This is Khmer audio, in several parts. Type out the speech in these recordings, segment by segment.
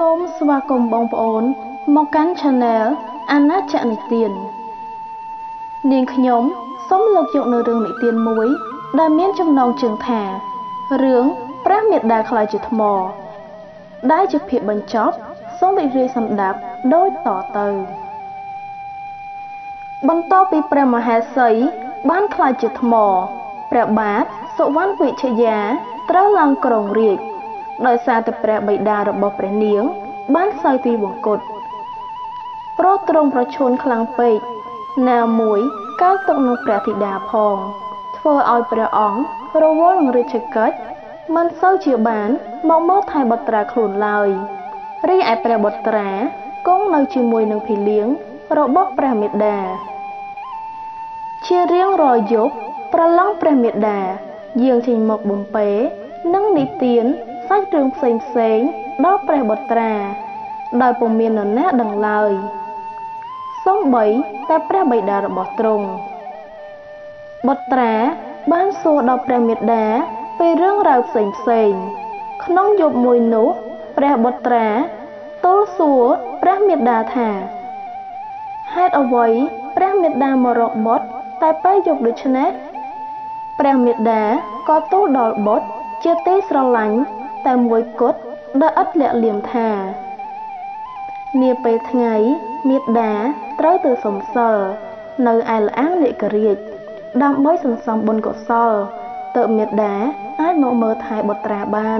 សូមស្វាគមន៍បងប្អូនមកកាន់ Channel អាណាចក្រនិទាននាងខ្ញុំសូមលើកយកនៅរឿងនិទានមួយដែលមានចំណងជើងថារឿងព្រះមេដាខ្លាចជាថ្មដែលជាភាពបញ្ចប់សូមរីករាយស្ដាប់ដូចតទៅបន្តពីព្រះមហេសីបានខ្លាចជាថ្មព្រះបាទសុវណ្ណវិជ្ជយាត្រូវឡើងគ្រងរាជ្យដោយសារតែព្រះបិតារបស់ព្រះនាងបានសោយទីវង្គតព្រោះទ្រង់ប្រឈួនខ្លាំងពេកណាមួយកើតទុកនឹងព្រះធីតាផងធ្វើឲ្យព្រះអង្គរវល់នឹងរាជកិច្ចមិនសូវជាបានមកមើលថែបុត្រាខ្លួនឡើយរីឯព្រះបុត្រាគង់នៅជាមួយនឹងភីលៀងរបស់ព្រះមេដាជារៀងរាល់យប់ប្រឡងព្រះមេដាយាងចេញមកបំពេនិងនិទានសាច់រឿងផ្សេងដល់ព្រះបុត្រាដោយពុំមាននរណាដឹងឡើយសូម្បីតែព្រះបិតារបស់ទ្រង់បុត្រាបានសួរដល់ព្រះមេដាពីរឿងរ៉ាវផ្សេងក្នុងយប់មួយនោះព្រះបុត្រាទូលសួរព្រះមេដាថាហេតុអ្វីព្រះមេដាមករកបុត្រតែពេលយប់ដូច្នេះព្រះមេដាក៏ទូលដល់បុត្រជាទីស្រឡាញ់តែមួយគត់ដែលឥតលាក់លៀមថានាពេលថ្ងៃមេដាត្រូវទៅសុំសិលនៅឯល្អាងនិករាជដើម្បីសន្សំបុណ្យកុសលទើបមេដាអាចមកមើលថែបុត្រាបាន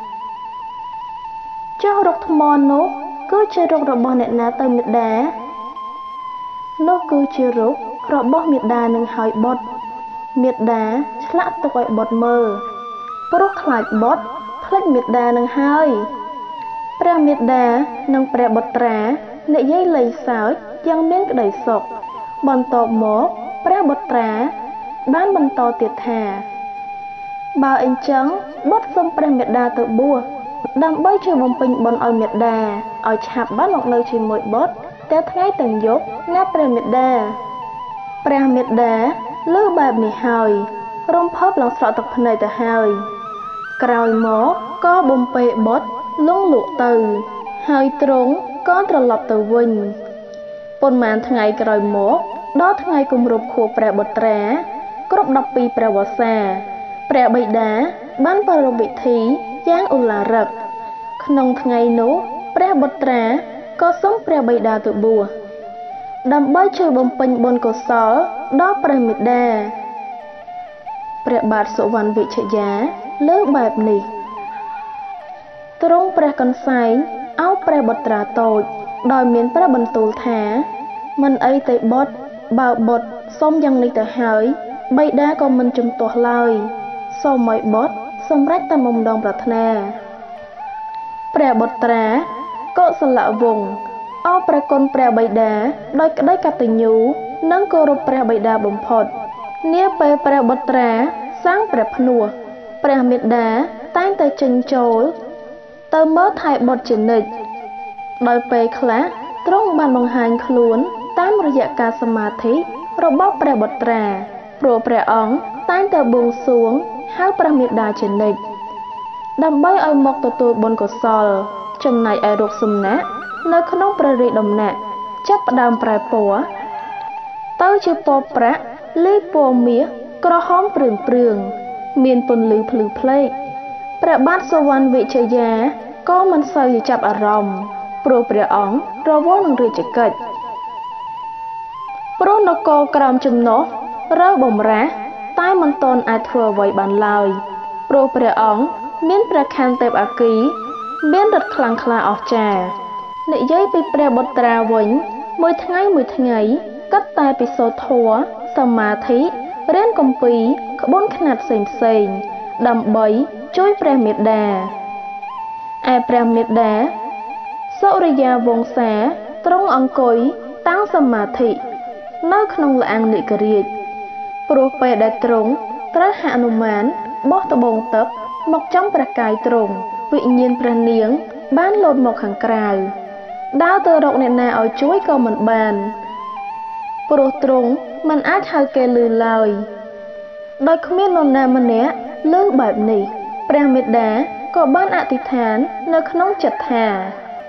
ចុះរុកថ្មនោះគឺជារុករបស់អ្នកណាទៅមេដានោះគឺជារុករបស់មេដានឹងហើយបុត្រមេដាឆ្លាក់ទុកឲ្យបុត្រមើលព្រោះខ្លាចបុត្រភ្លេចមេដានឹងហើយព្រះមេដានិងព្រះបុត្រានិយាយលេងសើចយ៉ាងមានក្តីសុខបន្ទាប់មកព្រះបុត្រាបានបន្តទៀតថាបើអញ្ចឹងបុត្រសូមព្រះមេដាទៅបួសដើម្បីជួយបំពេញបុណ្យឲ្យមេដាឲ្យឆាប់បានមកនៅជាមួយបុត្រតែថ្ងៃទាំងយប់ណាព្រះមេដាព្រះមេដាលើបែបនេះហើយរំភើបឡើងស្រក់ទឹកភ្នែកទៅហើយក្រោយមកក៏បំពេបុត្រលងលក់ទៅហើយទ្រង់ក៏ត្រឡប់ទៅវិញប៉ុន្មានថ្ងៃក្រោយមកដល់ថ្ងៃគម្រប់ខួបព្រះបុត្រាគ្រប់12ព្រះវស្សាព្រះបិតាបានប្រារព្ធពិធីយ៉ាងឧឡារិកក្នុងថ្ងៃនោះព្រះបុត្រាក៏សុំព្រះបិតាទៅបួសដើម្បីជួយបំពេញបុណ្យកុសលដល់ព្រះមេដាព្រះបាទសុវណ្ណវិជ្ជយាលើបែបនេះទ្រង់ព្រះកន្សែងឲ្យព្រះបុត្រាតូចដោយមានព្រះបន្ទូលថាមិនអីទេបុត្របើបុត្រសុំយ៉ាងនេះទៅហើយបិតាក៏មិនជំទាស់ឡើយសូមឲ្យបុត្រសម្រេចតាមបំណងប្រាថ្នាព្រះបុត្រាកុសលវង្សអរព្រះគុណព្រះបិតាដោយក្តីកតញ្ញូនិងគោរពព្រះបិតាបំផុតនាពេលព្រះបុត្រាសាងព្រះភ្នោះព្រះមេដាតែងតែចេញចូលទៅមើលថែបុត្រជានិច្ចដោយពេលខ្លះទ្រង់បានបង្ហាញខ្លួនតាមរយៈការសមាធិរបស់ព្រះបុត្រាព្រោះព្រះអង្គតែងតែបួងសួងហៅព្រះមេដាជានិច្ចដើម្បីឲ្យមកទទួលបុណ្យកុសលចំណែកឯរូបសំណាកនៅក្នុងព្រះរាជដំណាក់ចាប់ផ្ដើមប្រែពណ៌ទៅជាពណ៌ប្រាក់លាយពណ៌មាសក្រហមព្រឿងមានពន្លឺភ្លឺផ្លេកព្រះបាទសុវណ្ណវិជ្ជយាក៏មិនសូវចាប់អារម្មណ៍ព្រោះព្រះអង្គរវល់នឹងរាជកិច្ចព្រោះនគរក្រោមចំណុះរើបំរាស់តែមិនទាន់អាចធ្វើអ្វីបានឡើយព្រោះព្រះអង្គមានព្រះខ័នទេពអគ្គីមានឫទ្ធិខ្លាំងក្លាអស្ចារ្យនិយាយពីព្រះបុត្រាវិញមួយថ្ងៃគិតតែពិសូធម៌សមាធិរៀនគម្ពីរក្បួនខ្នាតផ្សេងដើម្បីជួយព្រះមេដាឯព្រះមេដាសុរិយាវង្សាទ្រង់អង្គុយតាំងសមាធិនៅក្នុងល្អាងនិករាជព្រោះពេលដែលទ្រង់ត្រូវហនុមានបោះត្បូងទឹកមកចំព្រះកាយទ្រង់វិញ្ញាណព្រះនាងបានលោតមកខាងក្រៅដើរទៅរកអ្នកណាឲ្យជួយក៏មិនបានព្រោះទ្រង់មិនអាចហៅគេឮឡើយដោយគ្មាននរណាម្នាក់ឮបែបនេះព្រះមេដាក៏បានអធិដ្ឋាននៅក្នុងចិត្តថា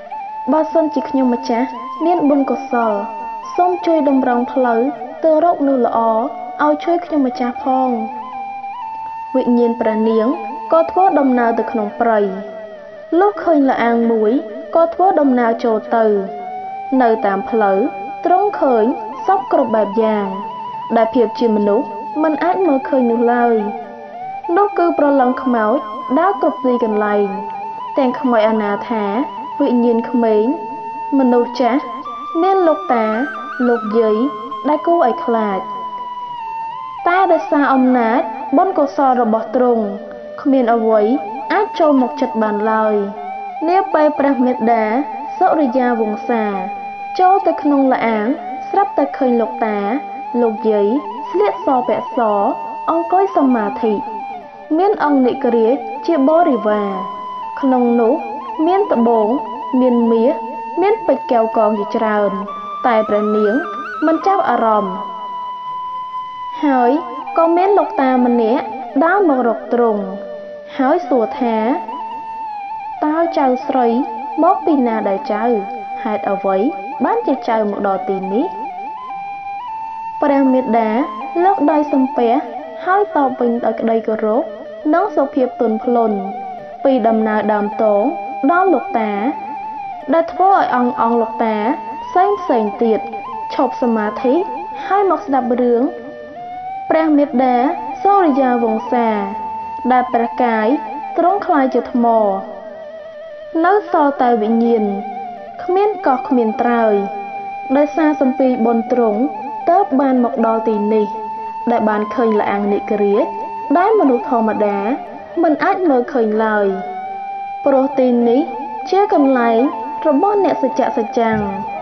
បើសិនជាខ្ញុំម្ចាស់មានបុណ្យកុសលសូមជួយតម្រង់ផ្លូវទៅរកនោះល្អឲ្យជួយខ្ញុំម្ចាស់ផងវិញ្ញាណព្រះនាងក៏ធ្វើដំណើរទៅក្នុងព្រៃលុះឃើញលាអាងមួយក៏ធ្វើដំណើរចូលទៅនៅតាមផ្លូវទ្រង់ឃើញសពគ្រប់បែបយ៉ាងដែលភាពជាមនុស្សមិនអាចមើលឃើញនោះឡើយនោះគឺប្រឡងខ្មោចដើរគ្រប់ទីកន្លែងទាំងខ្មោចអនាថាវិញ្ញាណក្មេងមនុស្សចាស់មានលោកតាលោកយាយដែលគួរឲ្យខ្លាចតែដោយសារអំណាចបុណ្យកុសលរបស់ទ្រង់គ្មានអ្វីអាចចូលមកចិត្តបានឡើយនាពេលព្រះមេត្តាសុរិយាវង្សាចូលទៅក្នុងលាអាងស្រាប់តែឃើញលោកតាលោកយាយស្លៀកសពាក់សអង្គុយសមាធិមានអង្គនិករាជជាបរិវារក្នុងនោះមានត្បូងមានមាសមានពេជ្រកែវកងជាច្រើនតែព្រះនាងមិនចាប់អារម្មណ៍ហើយក៏មានលោកតាម្នាក់ដើរមករកទ្រង់ហើយសួរថាតើចៅស្រីមកពីណាដែរចៅហេតុអ្វីបានជាចៅមកដល់ទីនេះព្រះមេត្តាលើកដៃសំពះហើយតបវិញដោយក្តីគោរពនិងសុភាពទន់ភ្លន់ពីដំណើរដើមតងដល់លោកតាដែលធ្វើឲ្យអង្គលោកតាផ្សេងទៀតឈប់សមាធិហើយមកស្ដាប់រឿងព្រះមេត្តាសូរិយាវង្សាដែលព្រះកាយទ្រង់ខ្លាយជាថ្មនៅសល់តែវិញ្ញាណគ្មានកោះគ្មានត្រើយដោយសារសម្ពីបុណ្យទ្រង់ទើបបានមកដល់ទីនេះដែលបានឃើញលាអាងនិករាជដែលមនុស្សធម្មតាមិនអាចមើលឃើញឡើយព្រោះទីនេះជាកន្លែងរបស់អ្នកសច្ចៈសច្ចាំង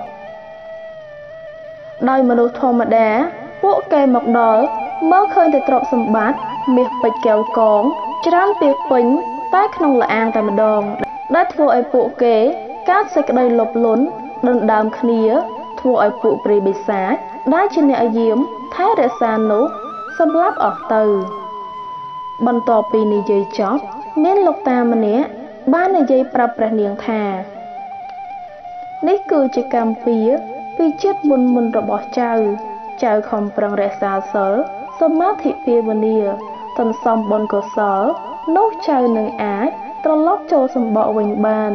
ដោយមនុស្សធម្មតាពួកគេមកដល់មើលឃើញតែទ្រព្យសម្បត្តិមាសពេជ្រកែវកងច្រើនពាសពេញតែក្នុងលាអាងតែម្ដងដែលធ្វើឲ្យពួកគេកើតសេចក្តីលោភលន់ដណ្ដើមគ្នាធ្វើឲ្យពួកព្រាយបិសាចដែលជាអ្នកយាមថែរក្សានោះសម្លាប់អស់ទៅបន្ទាប់ពីនិយាយចប់មានលោកតាម្នាក់បាននិយាយប្រាប់ព្រះនាងថានេះគឺជាកម្មពៀពីជាតិមុនរបស់ចៅខំប្រឹងរក្សាសិលសមាធិភាវនាសន្សំបុណ្យកុសលនោះចៅនឹងអាចត្រឡប់ចូលសម្បកវិញបាន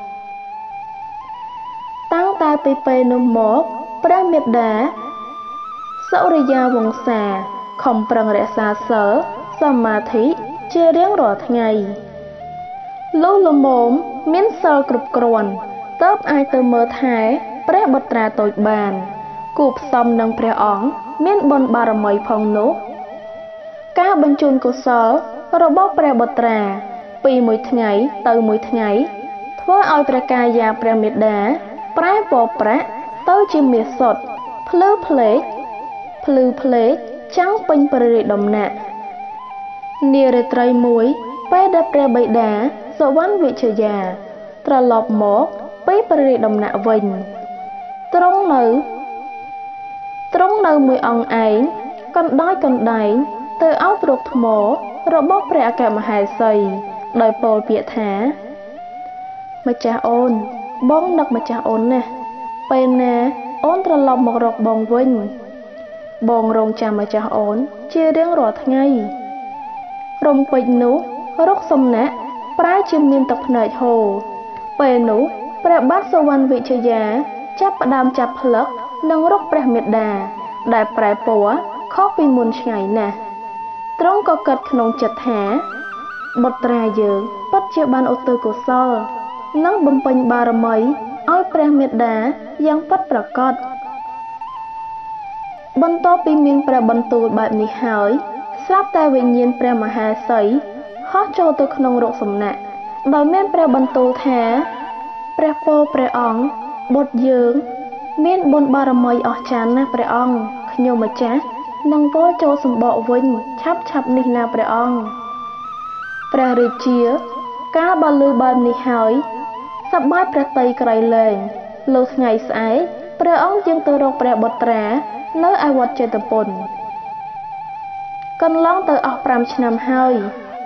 តាំងតែពីពេលនោះមកព្រះមេត្តាសុរិយាវង្សាខំប្រឹងរក្សាសិលសមាធិជារៀងរាល់ថ្ងៃលុះល្មមមានសិលគ្រប់គ្រាន់ទើបអាចទៅមើលថែព្រះបុត្រាតូចបានគូផ្សំនឹងព្រះអង្គមានបុណ្យបារមីផងនោះការបញ្ជូនកុសលរបស់ព្រះបុត្រាពីមួយថ្ងៃទៅមួយថ្ងៃធ្វើឲ្យព្រះកាយាព្រះមេត្តាប្រែពណ៌ប្រាក់ទៅជាមាសសុទ្ធភ្លឺផ្លេកចាំងពេញព្រះរាជដំណាក់នារាត្រីមួយពេលដែលព្រះបិតាសុវណ្ណវិជ្ជយាត្រឡប់មកពីព្រះរាជដំណាក់វិញទ្រង់នៅមួយអង្គឯងកណ្ដែងទៅអោបរកថ្មរបស់ព្រះអគ្គមហេសីដោយពោលពាក្យថាម្ចាស់អូនបងនឹកម្ចាស់អូនណាស់ពេលណាអូនត្រឡប់មករកបងវិញបងរងចាំម្ចាស់អូនជារៀងរាល់ថ្ងៃរំពេចនោះរកសំណាក់ប្រែជាមានទឹកភ្នែកហូរពេលនោះព្រះបាទសុវណ្ណវិជ្ជយាចាប់ផ្ដើមចាប់ផ្លឹកនិងរកព្រះមេត្តាដែលប្រែពណ៌ខុសពីមុនឆ្ងាយណាស់ទ្រង់ក៏គិតក្នុងចិត្តថាបុត្រាយើងពិតជាបានឧទ្ទិសកុសលនិងបំពេញបារមីឲ្យព្រះមេត្តាយ៉ាងពិតប្រាកដបន្ទាប់ពីមានព្រះបន្ទូលបែបនេះហើយស្រាប់តែវិញ្ញាណព្រះមហាសីហោះចូលទៅក្នុងរោគសំណាក់ដោយមានព្រះបន្ទូលថាព្រះពោព្រះអង្គបុត្រយើងមានបុណ្យបារមីអស្ចារ្យណាស់ព្រះអង្គខ្ញុំម្ចាស់នឹងវិលចូលសម្បកវិញឆាប់នេះណាព្រះអង្គព្រះរាជាកាលបើឮបែបនេះហើយសប្បាយព្រះតីក្រៃលែងលុះថ្ងៃស្អែកព្រះអង្គយាងទៅរកព្រះបុត្រានៅឯវត្តចេតពុនកន្លងទៅអស់5ឆ្នាំហើយ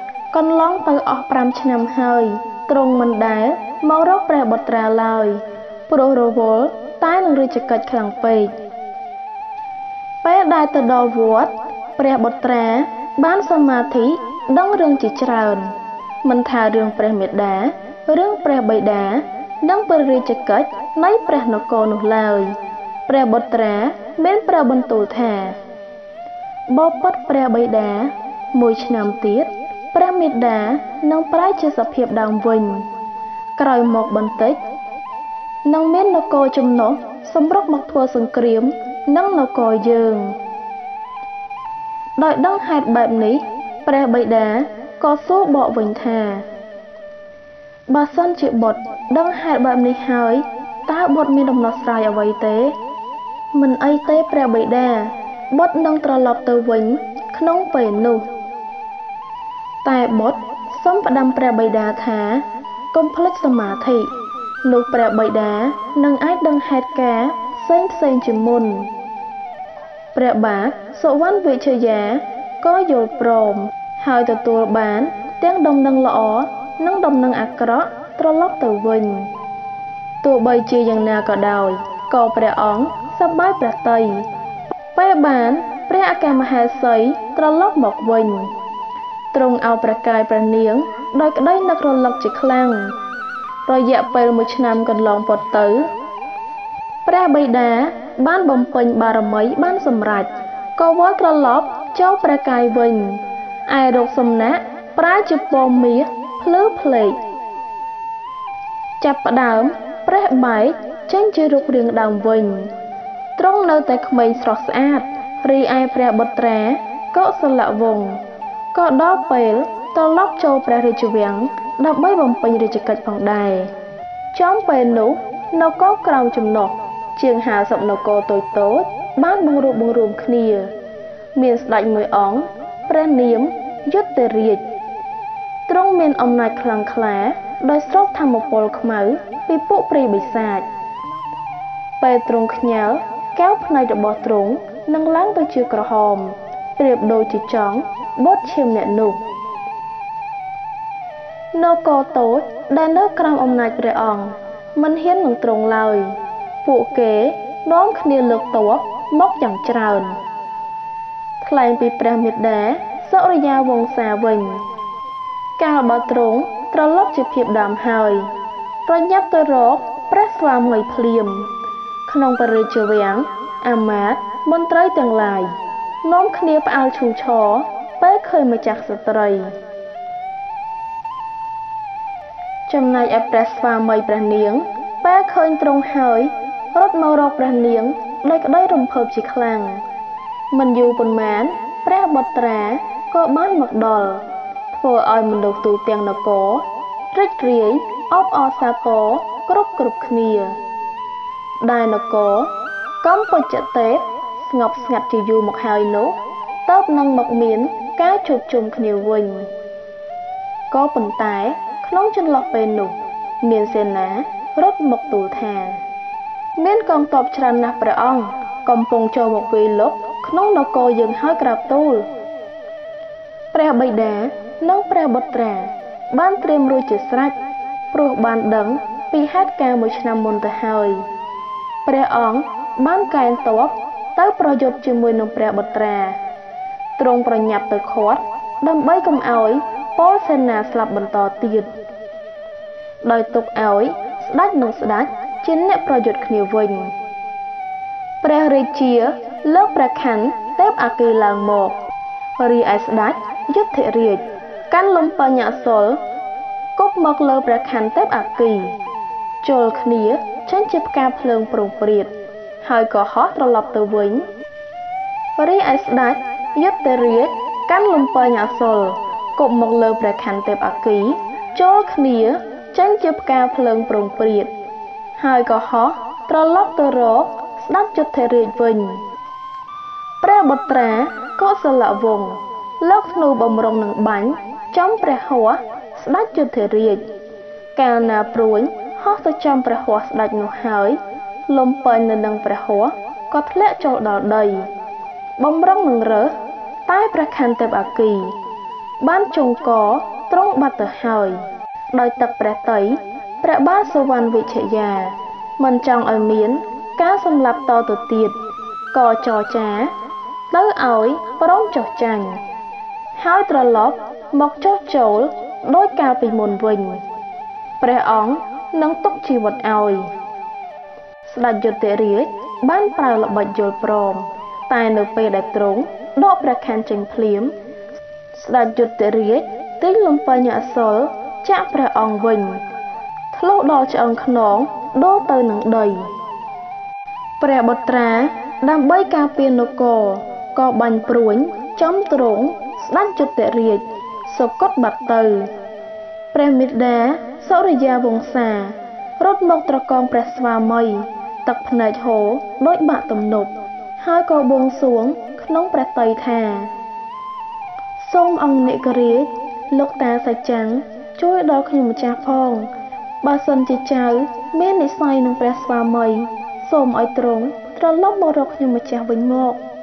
ទ្រង់មិនដែលមករកព្រះបុត្រាឡើយព្រោះរវល់តែនឹងរាជកិច្ចខ្លាំងពេកពេលដែលទៅដល់វត្តព្រះបុត្រាបានសមាធិដឹងរឿងជាច្រើនមិនថារឿងព្រះមេដារឿងព្រះបិតានិងព្រះរាជកិច្ចនៃព្រះនគរនោះឡើយព្រះបុត្រាមានព្រះបន្ទូលថាបបិទ្ធព្រះបិតាមួយឆ្នាំទៀតព្រះមេដានឹងប្រែជាសភាពដើមវិញក្រោយមកបន្តិចនឹងមាននគរចំណុះសម្រុកមកធ្វើសង្គ្រាមនឹងនគរយើងដោយដឹងហេតុបែបនេះព្រះបិតាក៏សួរបកវិញថាបើសិនជាបុត្រដឹងហេតុបែបនេះហើយតើបុត្រមានដំណោះស្រាយអ្វីទេមិនអីទេព្រះបិតាបុត្រនឹងត្រឡប់ទៅវិញក្នុងពេលនោះតែបុត្រសូមផ្ដាំព្រះបិតាថាកុំភ្លេចសមាធិនោះព្រះបិតានឹងអាចដឹងហេតុការណ៍ផ្សេងជាមុនព្រះបាទសុវណ្ណវិជ្ជយាក៏យល់ព្រមហើយទទួលបានទាំងដំណឹងល្អនិងដំណឹងអាក្រក់ត្រឡប់ទៅវិញទោះបីជាយ៉ាងណាក៏ដោយក៏ព្រះអង្គសប្បាយព្រះទ័យពេលបានព្រះអគ្គមហេសីត្រឡប់មកវិញទ្រង់ឲ្យព្រះកាយព្រះនាងដោយក្តីនឹករលឹកជាខ្លាំងរយៈពេល1ឆ្នាំកន្លងផុតទៅព្រះបិតាបានបំពេញបារមីបានសម្រេចក៏វិលត្រឡប់ចូលព្រះកាយវិញឯរោគសំណាក់ប្រែជាពណ៌មាសភ្លឺផ្លេកចាប់ផ្ដើមព្រះបែកចេញជារូបរាងដើមវិញទ្រង់នៅតែក្មេងស្រស់ស្អាតរីឯព្រះបុត្រាកុសលវង្សក៏ដល់ពេលត្រឡប់ចូលព្រះរាជវាំងដើម្បីបំពេញរាជកិច្ចផងដែរចំពេលនោះនគរក្រោមចំណុះជាង50នគរតូចៗបានបង្រួមគ្នាមានស្ដេចមួយអង្គព្រះនាមយុទ្ធរាជទ្រង់មានអំណាចខ្លាំងក្លាដោយស្រូបធម្មពលខ្មៅពីពួកព្រាយបិសាចពេលទ្រង់ខ្ញាល់កែវភ្នែករបស់ទ្រង់នឹងឡើងទៅជាក្រហមប្រៀបដូចជាចង់បត់ឈាមអ្នកនោះនគរតូចដែលនៅក្រោមអំណាចព្រះអង្គមិនហ៊ាននឹងទ្រង់ឡើយពួកគេនាំគ្នាលើកទ័ពមកយ៉ាងច្រើនថ្លែងពីព្រះមេដាសុរិយាវង្សាវិញកាលបើទ្រង់ត្រឡប់ជាភាពដើមហើយប្រញាប់ទៅរកព្រះស្វាមីភ្លាមក្នុងព្រះរាជវាំងអាមាត្យមន្ត្រីទាំងឡាយនាំគ្នាផ្អើលឈូឆរពេលឃើញម្ចាស់ស្ត្រីចំណែកឯព្រះស្វាមីព្រះនាងពេលឃើញទ្រង់ហើយរត់មករកព្រះនាងដោយក្តីរំភើបជាខ្លាំងមិនយូរប៉ុន្មានព្រះបុត្រាក៏បានមកដល់ធ្វើឲ្យមនុស្សទូទាំងនគររីករាយអបអរសាទរគ្រប់គ្នាដែលនគរកម្ពុជាទេពស្ងប់ស្ងាត់ជាយូរមកហើយនោះតើបនឹងមកមានការជួបជុំគ្នាវិញក៏ប៉ុន្តែក្នុងចន្លោះពេលនោះមានសេនារត់មកទូលថាមានកងទ័ពច្រើនណាស់ព្រះអង្គកំពុងចូលមកវាយលុកក្នុងនគរយើងហើយក្រាបទូលព្រះបិតានិងព្រះបុត្រាបានត្រៀមរួចជាស្រេចព្រោះបានដឹងពីហេតុការណ៍1ឆ្នាំមុនទៅហើយព្រះអង្គបានកែងទ័ពទៅប្រយុទ្ធជាមួយនឹងព្រះបុត្រាទ្រង់ប្រញាប់ទៅខាត់ដើម្បីកុំឲ្យពលសេនាស្លាប់បន្តទៀតដោយទុកឲ្យស្ដេចនិងស្ដេចជាអ្នកប្រយុទ្ធគ្នាវិញព្រះរាជាលើកព្រះខ័នទេពអគ្គីឡើងមករីឯស្ដេចយុទ្ធរាជកាន់លំបញ្ញសុលគប់មកលើព្រះខ័នទេពអគ្គីជល់គ្នាចេញជាផ្កាភ្លើងប្រងព្រាតហើយក៏ហោះត្រឡប់ទៅវិញរីឯស្ដេចយុទ្ធរាជកាន់លំបញ្ញសុលគប់មកលើព្រះខ័នទេពអគ្គីជល់គ្នាចេញជាផ្កាភ្លើងប្រងព្រាតហើយក៏ហោះត្រឡប់ទៅរកស្ដេចយុទ្ធរាជវិញព្រះបុត្រាកុសលវង្សលោកធ្នូបំរុងនឹងបាញ់ចំព្រះហស្ថស្ដេចយុទ្ធរាជកាលណាព្រួញហោះទៅចំព្រះហស្ថស្ដេចនោះហើយលំពេញនៅនឹងព្រះហស្ថក៏ធ្លាក់ចូលដល់ដីបំរុងនឹងរើសតែព្រះខ័នទេពអគ្គីបានចងកទ្រង់បាត់ទៅហើយដោយទឹកព្រះតីព្រះបាទសុវណ្ណវិជ្ជយាមិនចង់ឲ្យមានការសម្លាប់តទៅទៀតក៏ចរចាទៅឲ្យព្រមចុះចាញ់ហើយត្រឡប់មកចុះចូលដោយកាលពីមុនវិញព្រះអង្គនឹងទុកជីវិតឲ្យស្ដេចយុទ្ធរាជបានប្រើល្បិចយល់ព្រមតែនៅពេលដែលទ្រង់ដកព្រះខ័នចេញភ្លាមស្ដេចយុទ្ធរាជទិញលំពេញអសរចាក់ព្រះអង្គវិញធ្លុះដល់ឆ្អឹងខ្នងដូរទៅនឹងដីព្រះបុត្រាដើម្បីការពារនគរក៏បាញ់ព្រួញចំទ្រង់ស្ដេចយុទ្ធរាជសុគតបាត់ទៅព្រះមេដាសុរិយាវង្សារត់មកត្រកងព្រះស្វាមីទឹកភ្នែកហូរដូចបាក់ទំនប់ហើយក៏បួងសួងក្នុងព្រះទ័យថាសូមអង្គនិករាជលោកតាសច្ចាំងជួយដល់ខ្ញុំម្ចាស់ផងបើសិនជាចៅមាននិស្ស័យនឹងព្រះស្វាមីសូមឲ្យទ្រង់ត្រឡប់មករកខ្ញុំម្ចាស់វិញម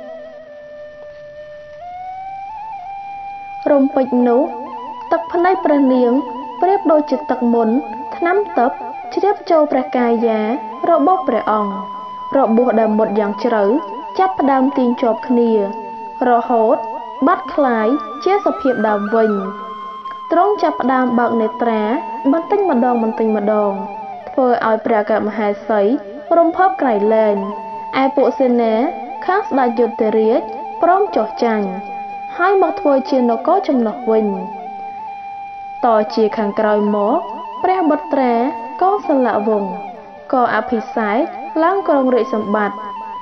ករំពេចនោះទឹកភ្នែកព្រះនាងប្រៀបដូចជាទឹកមុនថ្នាំទឹកជ្រាបចូលព្រះកាយារបស់ព្រះអង្គរបួសដែលមុតយ៉ាងជ្រៅចាប់ផ្ដើមទាញជាប់គ្នារហូតបាត់คล้ายជាសភាពដើមវិញទ្រង់ចាប់ផ្ដើមបើកនេត្រាបន្តិចម្ដងធ្វើឲ្យព្រះអគ្គមហេសីរំភើបក្រៃលែងឯពួកសេនាខាងស្ដេចយុទ្ធរាជព្រមចុះចាញ់ហើយមកធ្វើជានគរចំណុះវិញតជាខាងក្រោយមកព្រះបុត្រាកោសលវង្សក៏អភិសេកឡើងគ្រងរាជសម្បត្តិ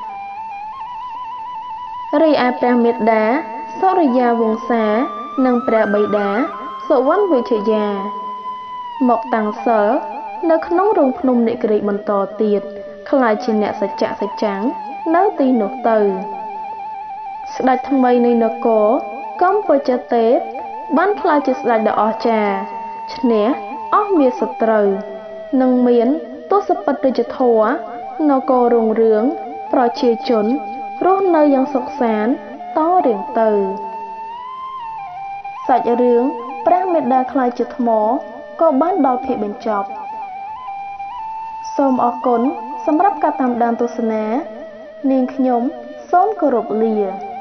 រីឯព្រះមេដាសុរិយាវង្សានិងព្រះបិតាសុវណ្ណវិជ្ជយាមកតាំងសិលនៅក្នុងរោងភ្នំនិគរិបន្តទៀតខ្លាចជាអ្នកសច្ចៈសច្ចាំងនៅទីនោះទៅស្ដេចថ្មីនៃនគរកម្ពុជាទេពបានខ្លាចជាស្ដេចដ៏អស្ចារ្យឈ្នះអស់មារសត្រូវនិងមានទសពិតរាជធម៌នគររុងរឿងប្រជាជនរស់នៅយ៉ាងសុខសាន្តតរៀងទៅសាច់រឿងព្រះមេដាខ្លាចជាថ្មក៏បានដល់ភាគបញ្ចប់សូមអរគុណសម្រាប់ការតាមដានទស្សនានាងខ្ញុំសូមគោរពលា